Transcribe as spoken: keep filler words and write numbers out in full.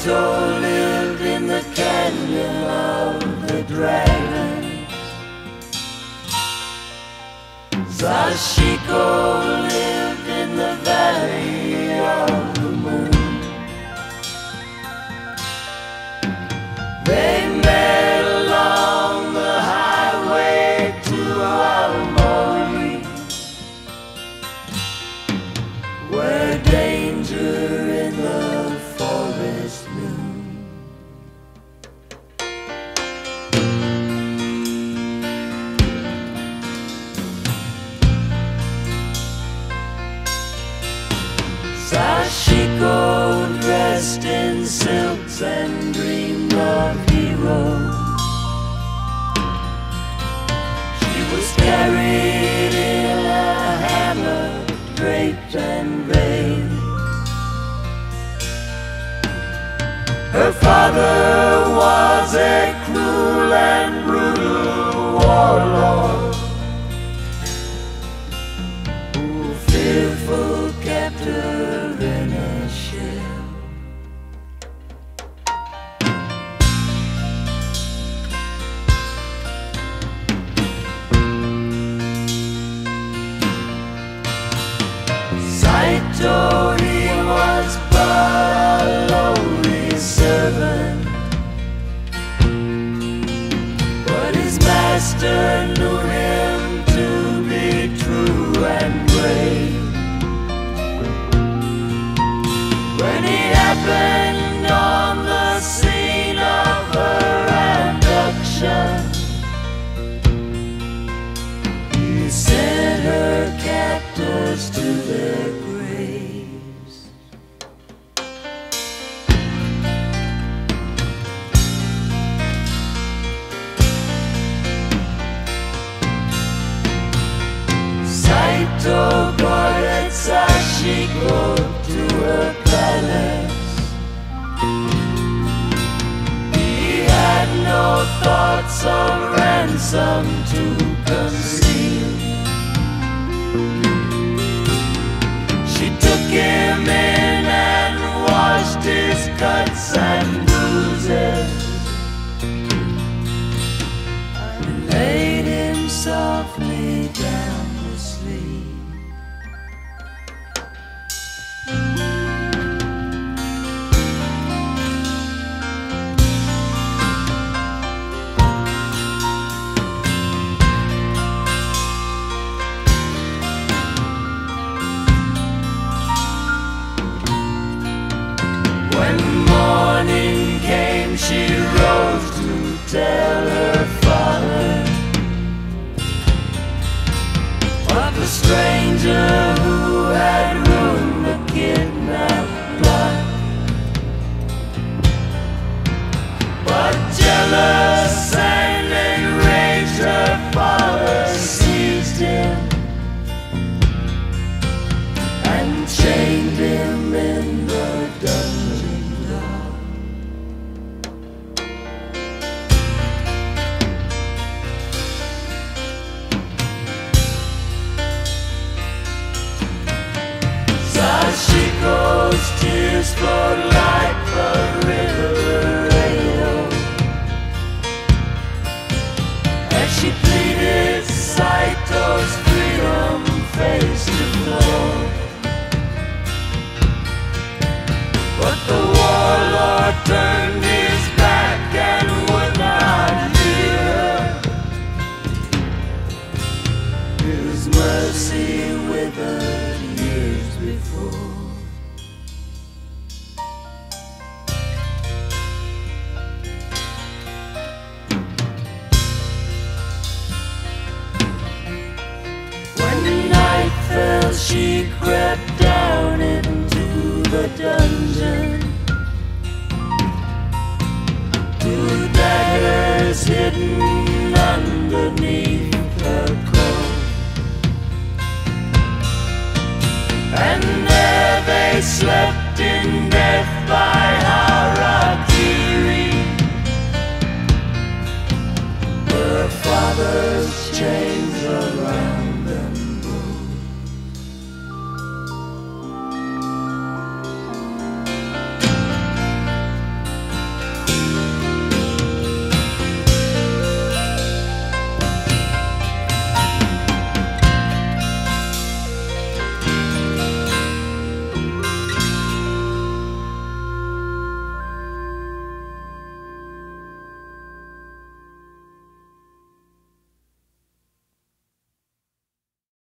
Saito lived in the canyon of the dragon. Sachiko lived in the valley of the moon. They met along the highway to Aomori, where danger in the forest loomed. Sachiko dressed in silks and dreamed of heroes. She was carried in a hammer, draped and veiled. Her father was a cruel and brutal warlord, who fearful kept her in a shell. Saito, he was but a lowly servant, but his master knew him to be true and brave. When he happened on the scene of her abduction, he sent her captors to their graves. Saito guarded Sachiko to her palace. He had no thoughts of ransom to conceal. She took him in and washed his cuts and bruises, and laid him softly down to sleep. When morning came, she rose to tell her father of the stranger who had ruined the kidnapped plot. But jealous and enraged, her father seized him and chained him in the dungeon yard. Sachiko's tears flowed like the river Edo as she pleaded Saito's freedom face to flow. But the warlord turned his back and would not hear her. His mercy withered years before. When night fell, she crept down into the dungeon, two daggers hidden underneath her coat, and there they slept in death by harakiri. Her father's chain